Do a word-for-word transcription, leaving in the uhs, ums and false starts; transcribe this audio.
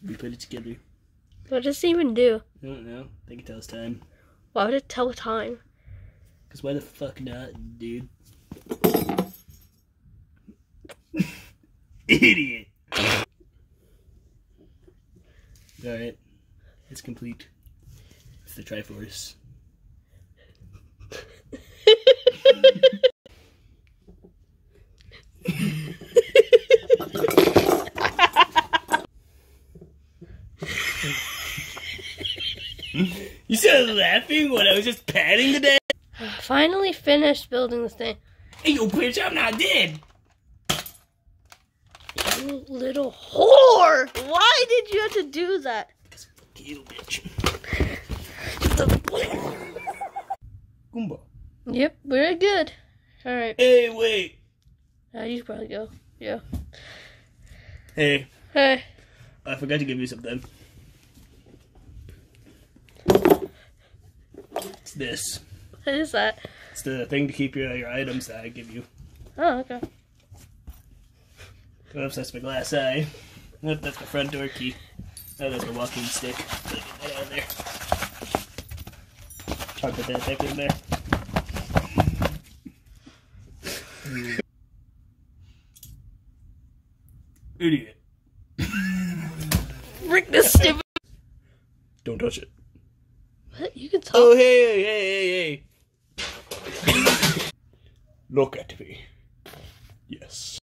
We put it together. What does it even do? I don't know. I think it tells time. Why would it tell time? Because why the fuck not, dude? Idiot! Alright. It's complete. It's the Triforce. You started laughing when I was just patting the dead? Finally finished building this thing. Hey, you bitch, I'm not dead! You little whore! Why did you have to do that? Because fuck you, bitch. Goomba. Yep, very good. Alright. Hey, wait. Uh, you should probably go. Yeah. Hey. Hey. I forgot to give you something. It's this. What is that? It's the thing to keep your, your items that I give you. Oh, okay. Oops, that's my glass eye. Nope, that's my front door key. Oh, that's my walking stick. Get that out of there. I'll put that back in there. Idiot. Frick this stupid. Don't touch it. What? You can talk. Oh, hey, hey, hey, hey. Look at me. Yes.